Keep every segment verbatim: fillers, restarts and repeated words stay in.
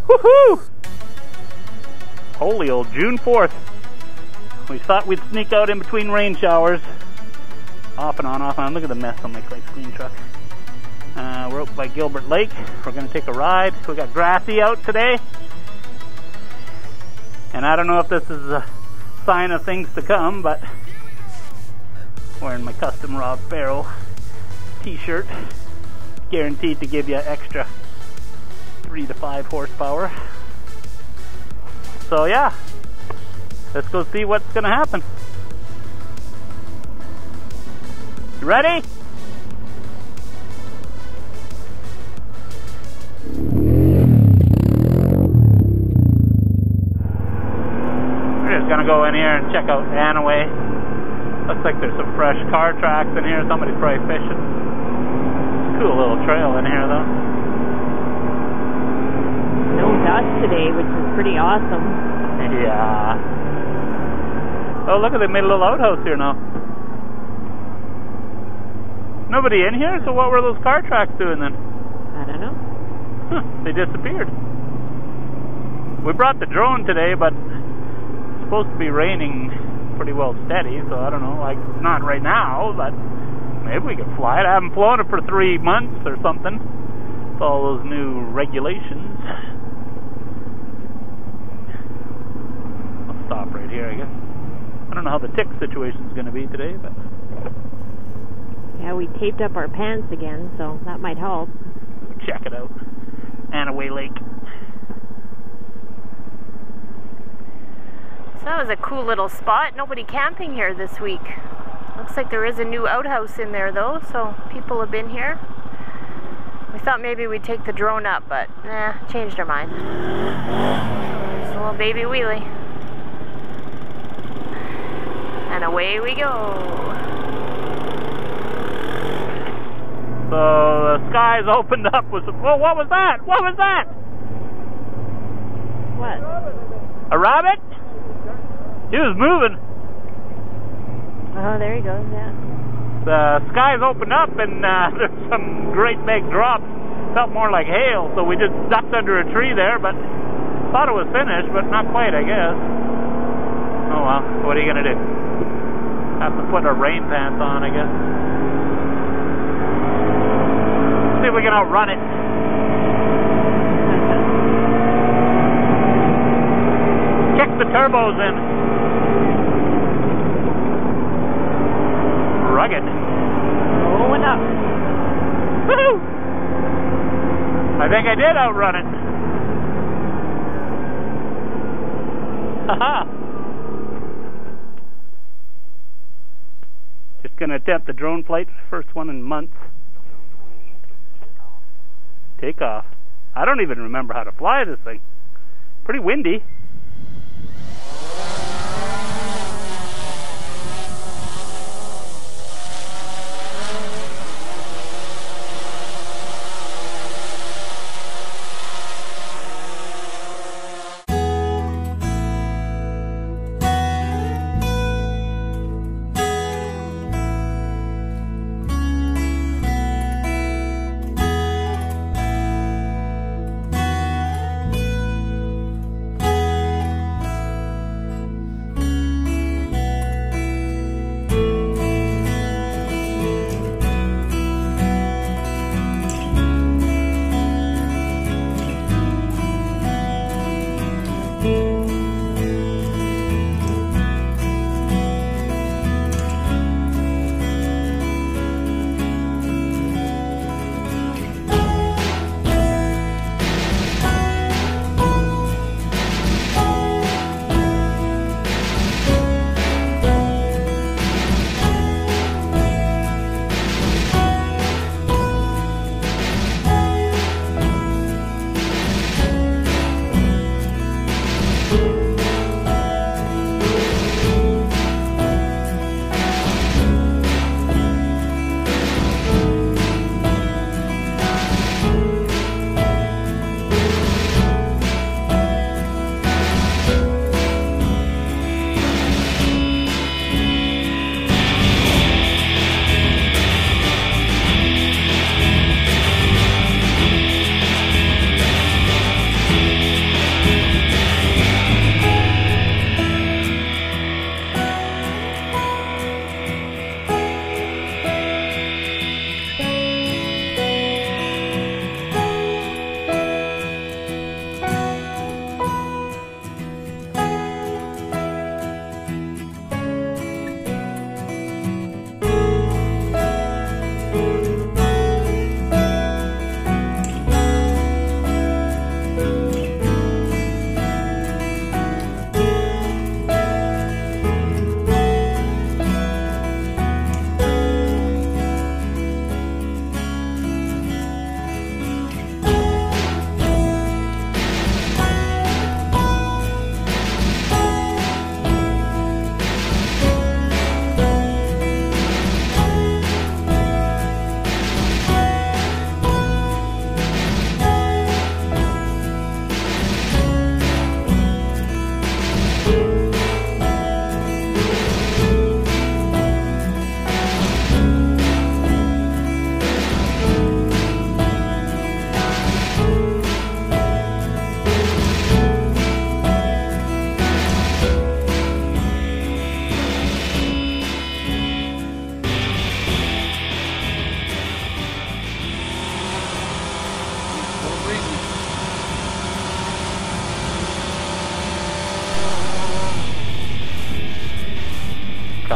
Woohoo! Holy old June fourth. We thought we'd sneak out in between rain showers. Off and on, off and on. Look at the mess on my clay screen truck. Uh, we're out by Gilbert Lake. We're going to take a ride. We got Grassy out today. And I don't know if this is a sign of things to come, but wearing my custom Rob Farrow t-shirt. Guaranteed to give you extra three to five horsepower. So yeah, let's go see what's going to happen. You ready? Gonna go in here and check out Anaway. Looks like there's some fresh car tracks in here. Somebody's probably fishing. Cool little trail in here though. No dust today, which is pretty awesome. Yeah. Oh, look at, they made a little outhouse here now. Nobody in here? So what were those car tracks doing then? I don't know. Huh, they disappeared. We brought the drone today, but supposed to be raining pretty well steady, so I don't know, like not right now, but maybe we could fly it. I haven't flown it for three months or something. With all those new regulations. I'll stop right here, I guess. I don't know how the tick situation's going to be today, but yeah, we taped up our pants again, so that might help. Check it out. Anaway Lake. So that was a cool little spot. Nobody camping here this week. Looks like there is a new outhouse in there though, so people have been here. We thought maybe we'd take the drone up, but nah, changed our mind. Just a little baby wheelie. And away we go. So the skies opened up with some, oh, what was that? What was that? What? A rabbit? He was moving. Oh, there he goes, yeah. The skies opened up and uh, there's some great big drops. Felt more like hail, so we just ducked under a tree there, but thought it was finished, but not quite, I guess. Oh well, what are you going to do? Have to put our rain pants on, I guess. See if we can outrun it. Kick the turbos in. Rugged. Going up. Woohoo! I think I did outrun it. Haha. Just gonna attempt the drone flight, first one in months. Take off. I don't even remember how to fly this thing. Pretty windy.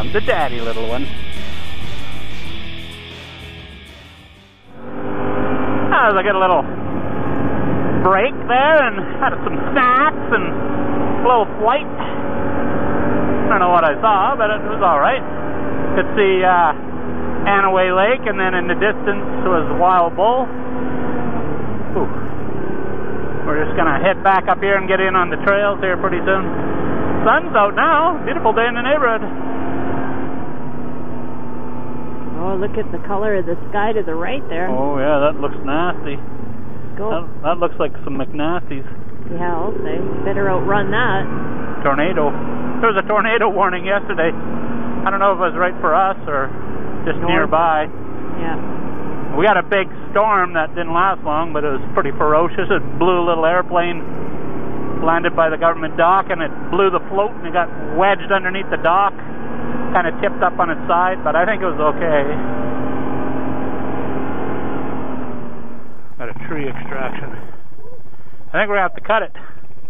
comes the daddy little one. As I get a little break there and had some snacks and a little flight. I don't know what I saw, but it was alright. Could see uh, Anaway Lake, and then in the distance was Wild Bull. Ooh. We're just gonna head back up here and get in on the trails here pretty soon. Sun's out now. Beautiful day in the neighborhood. Oh, look at the color of the sky to the right there. Oh yeah, that looks nasty. Go. That, that looks like some McNasties. Yeah, I'll say. Better outrun that. Tornado. There was a tornado warning yesterday. I don't know if it was right for us or just North. nearby. Yeah. We got a big storm that didn't last long, but it was pretty ferocious. It blew a little airplane, landed by the government dock, and it blew the float, and it got wedged underneath the dock, kind of tipped up on its side, but I think it was okay. Got a tree extraction. I think we're going to have to cut it.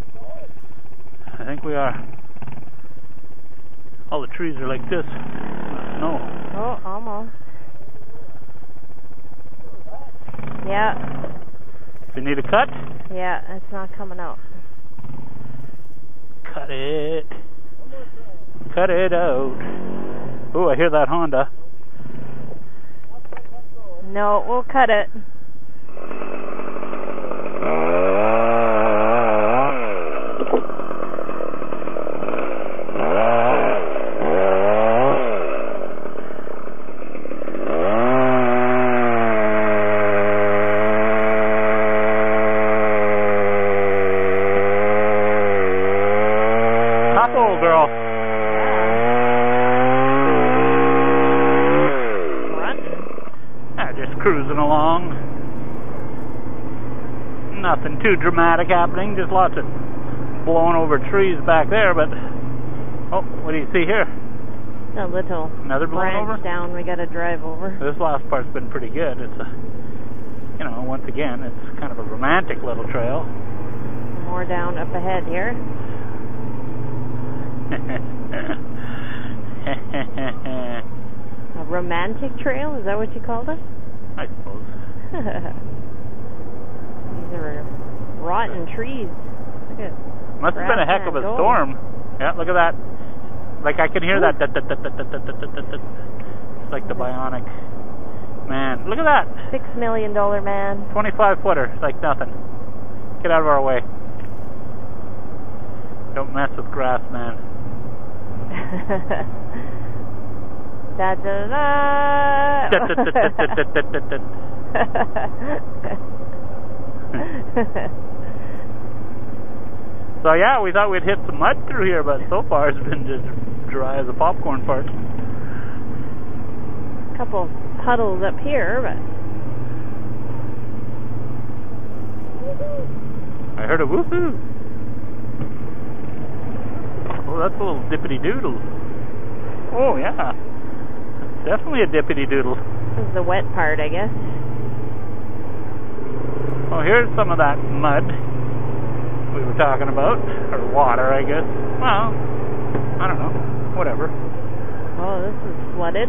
I think we are. All the trees are like this. No. Oh, almost. Yeah. Do you need a cut? Yeah, it's not coming out. Cut it. Cut it out. Oh, I hear that Honda. No, we'll cut it. Cruising along. Nothing too dramatic happening, just lots of blowing over trees back there, but oh, what do you see here? A little Another blown over? down we gotta drive over. This last part's been pretty good. It's a, you know, once again, it's kind of a romantic little trail. More down up ahead here. A romantic trail? Is that what you called it? I suppose. These are rotten trees. Look at Must have been a heck of a Grassman storm. Yeah, look at that. Like I can hear that. It's like the bionic man. Look at that. Six million dollar man. twenty-five footer. It's like nothing. Get out of our way. Don't mess with Grassman. Da da da. So yeah, we thought we'd hit some mud through here, but so far it's been just dry as a popcorn fart. Couple puddles up here, but I heard a woohoo. Oh, that's a little dippity doodle. Oh yeah. Definitely a dippity doodle. this is the wet part, I guess. Well, here's some of that mud we were talking about, or water, I guess. Well, I don't know, whatever. Oh, this is flooded.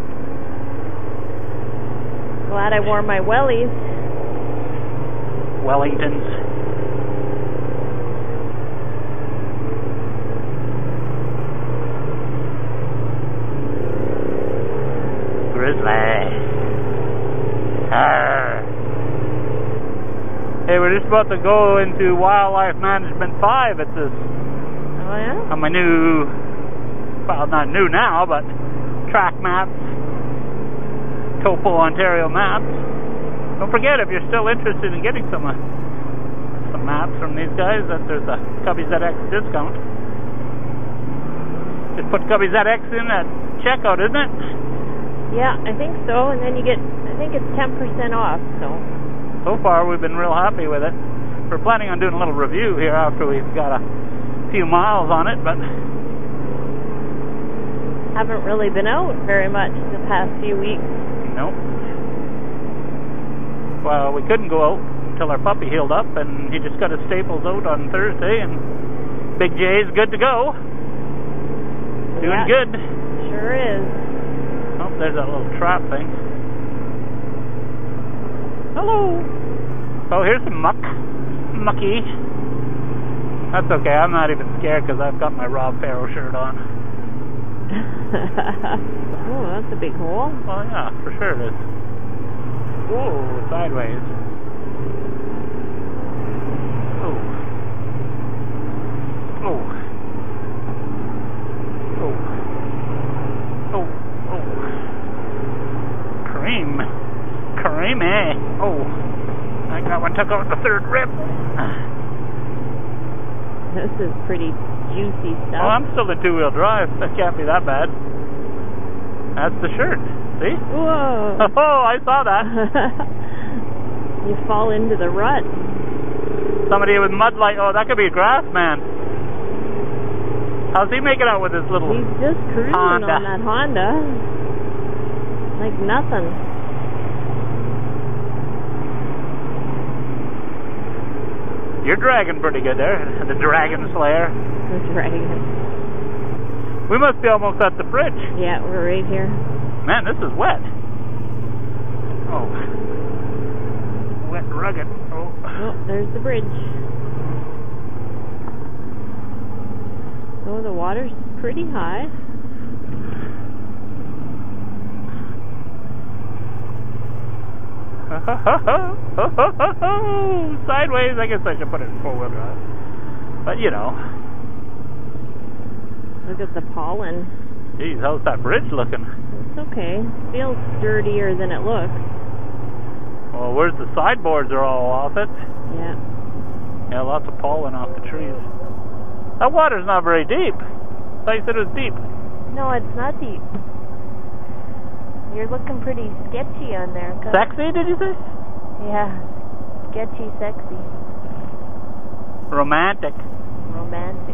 Glad I wore my wellies. Wellingtons. Grizzly. Arr. Hey, we're just about to go into Wildlife Management five at this. Oh, yeah? On my new, well, not new now, but track maps, Topo Ontario maps. Don't forget, if you're still interested in getting some uh, some maps from these guys, that there's a cubbeezx discount. Just put cubbeezx in at checkout, isn't it? Yeah, I think so, and then you get, I think it's ten percent off, so. So far, we've been real happy with it. We're planning on doing a little review here after we've got a few miles on it, but haven't really been out very much the past few weeks. Nope. Well, we couldn't go out until our puppy healed up, and he just got his staples out on Thursday, and Big Jay's good to go. Doing Yeah, good. Sure Sure is. Oh, there's that little trap thing. Hello. Oh, here's some muck. Mucky. That's okay, I'm not even scared because I've got my Rob Farrow shirt on. Oh, that's a big hole. Oh yeah, for sure it is. Whoa, sideways. Oh. Oh. Oh. Oh. Oh. Cream. Creamy. Oh. I think that one took out the third rib. This is pretty juicy stuff. Oh, I'm still in two-wheel drive. That can't be that bad. That's the shirt. See? Whoa. Oh, I saw that. You fall into the rut. Somebody with mud light. Oh, that could be a Grassman. How's he making out with his little He's just cruising Honda. on that Honda. Like nothing. You're dragging pretty good there. The Dragon Slayer. The dragon. We must be almost at the bridge. Yeah, we're right here. Man, this is wet. Oh. Wet and rugged. Oh. Oh, there's the bridge. Oh, the water's pretty high. Sideways. I guess I should put it in four-wheel drive. But, you know. Look at the pollen. Geez, how's that bridge looking? It's okay. Feels sturdier than it looks. Well, where's the sideboards are all off it? Yeah. Yeah, lots of pollen off the trees. That water's not very deep. I thought you said it was deep. No, it's not deep. You're looking pretty sketchy on there. Sexy, did you say? Yeah. Sketchy, sexy. Romantic. Romantic.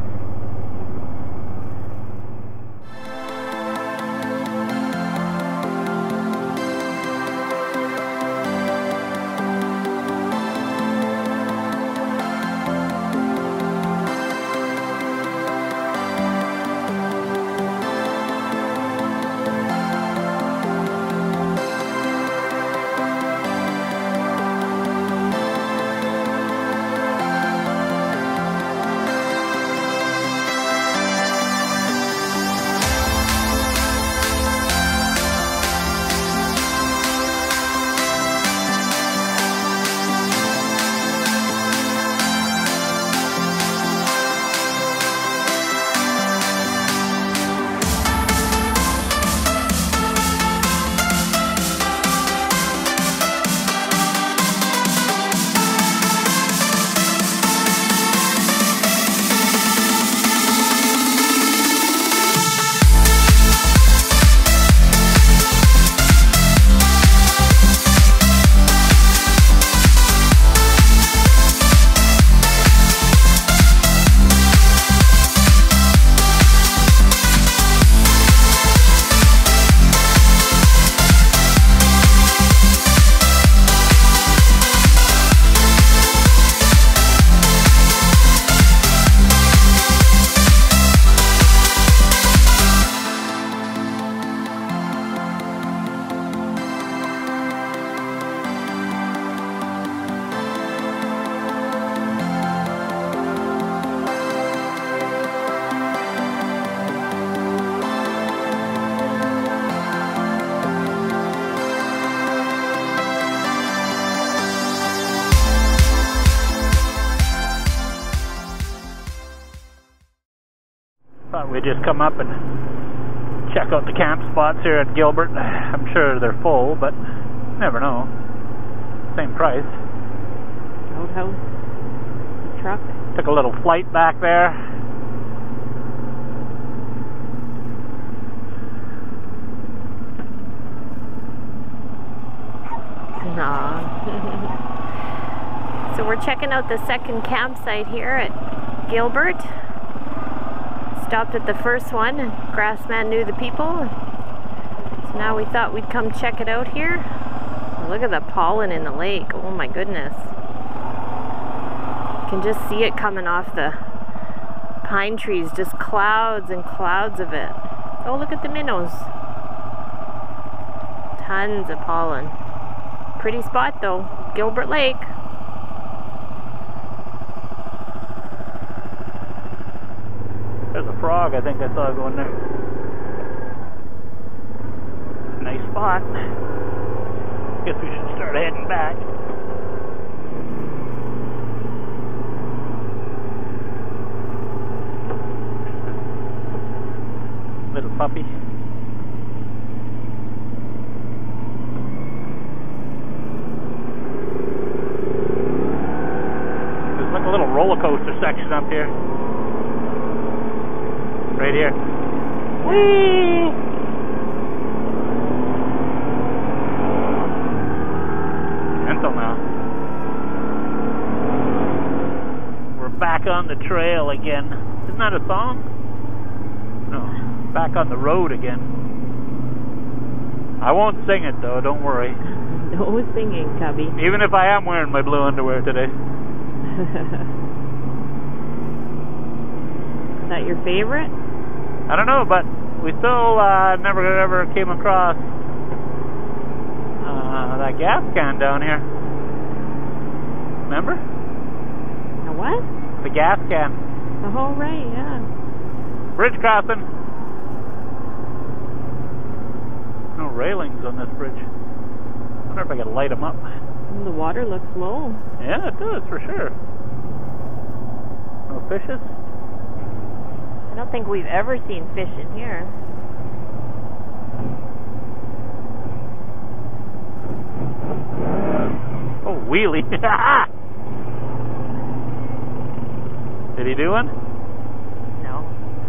Thought we'd just come up and check out the camp spots here at Gilbert. I'm sure they're full, but never know. Same price. Outhouse. The truck. Took a little flight back there. Nah. So we're checking out the second campsite here at Gilbert. Stopped at the first one, and Grassman knew the people. So now we thought we'd come check it out here. Look at the pollen in the lake. Oh my goodness. You can just see it coming off the pine trees. Just clouds and clouds of it. Oh, look at the minnows. Tons of pollen. Pretty spot though. Gilbert Lake. There's a frog I think I saw going there. Nice spot. Guess we should start heading back. Little puppy. There's like a little roller coaster section up here. Right here. Whee! Until now. We're back on the trail again. Isn't that a song? No. Back on the road again. I won't sing it though, don't worry. No singing, Cubby. Even if I am wearing my blue underwear today. Is that your favorite? I don't know, but we still uh, never ever came across uh, that gas can down here. Remember? A what? The gas can. Oh, right, yeah. Bridge crossing. No railings on this bridge. I wonder if I could light them up. Well, the water looks low. Yeah, it does, for sure. No fishes? I don't think we've ever seen fish in here. Oh, wheelie. Did he do one? No.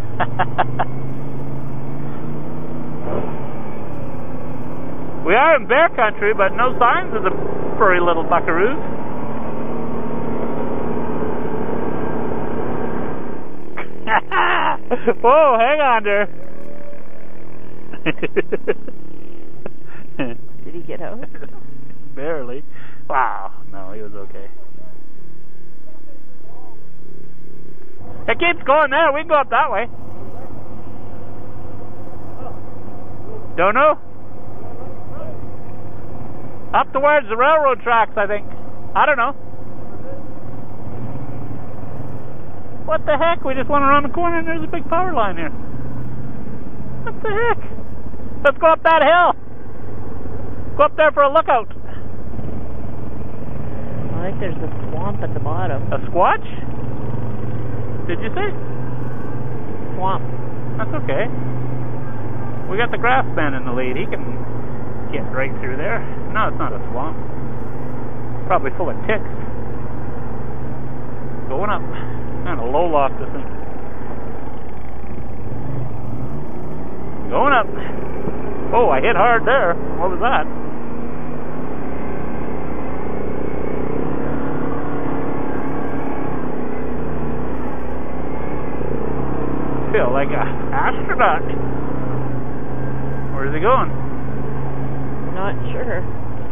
We are in bear country, but no signs of the furry little buckaroos. Whoa, hang on there. Did he get out? Barely. Wow, no, he was okay. It keeps going there. We can go up that way. Don't know. Up towards the railroad tracks, I think. I don't know. What the heck? We just went around the corner and there's a big power line here. What the heck? Let's go up that hill. Go up there for a lookout. I think there's a swamp at the bottom. A squatch? Did you say? Swamp. That's okay. We got the Grassman in the lead. He can get right through there. No, it's not a swamp. Probably full of ticks. Going up. Kind of low loft this thing. Going up. Oh, I hit hard there. What was that? Feel like a astronaut. Where's he going? Not sure.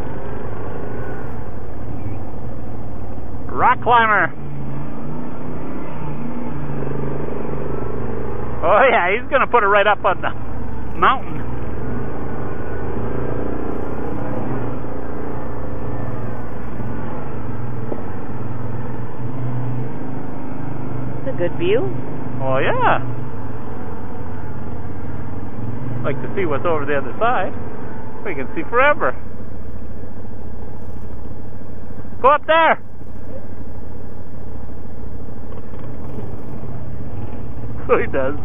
Rock climber. Oh yeah, he's gonna put it right up on the mountain. It's a good view. Oh yeah. Like to see what's over the other side. We can see forever. Go up there. So he does.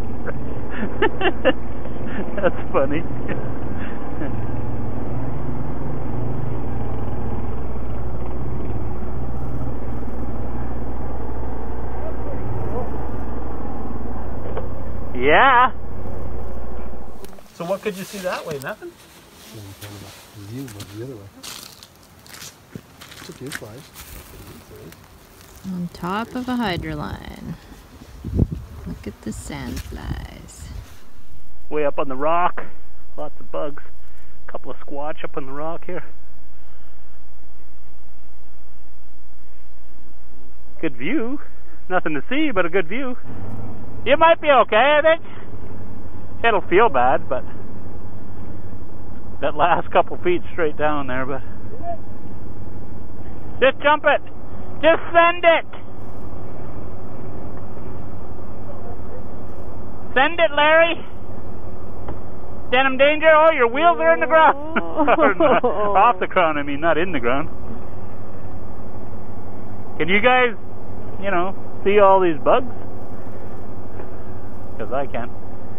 That's funny. Yeah. So what could you see that way? Nothing? View, but the other way. It's a few flies. On top of a hydroline. Look at the sand flies. Way up on the rock. Lots of bugs. A couple of squatch up on the rock here. Good view. Nothing to see, but a good view. You might be okay, I think. it'll feel bad, but that last couple feet straight down there, but just jump it. Just send it. Send it, Larry. Denim danger. Oh, your wheels are in the ground. Off the ground, I mean, not in the ground. Can you guys, you know, see all these bugs? Because I can.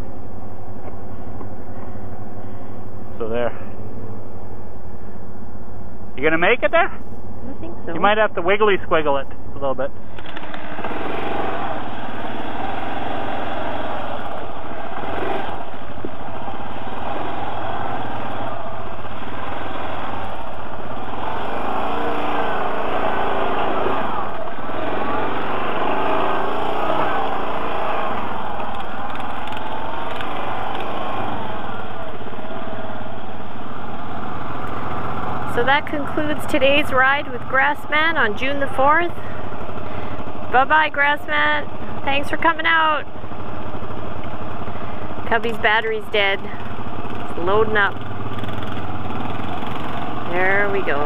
So there. You gonna make it there? I think so. You might have to wiggly squiggle it a little bit. So that concludes today's ride with Grassman on June the fourth. Bye-bye, Grassman. Thanks for coming out. Cubby's battery's dead. It's loading up. There we go.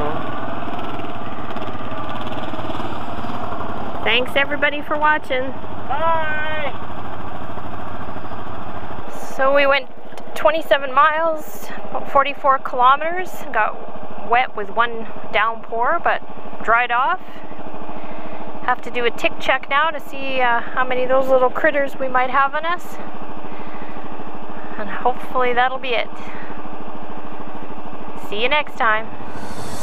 Thanks everybody for watching. Bye! So we went twenty-seven miles, about forty-four kilometers. Got wet with one downpour, but dried off. Have to do a tick check now to see uh, how many of those little critters we might have on us. And hopefully that'll be it. See you next time.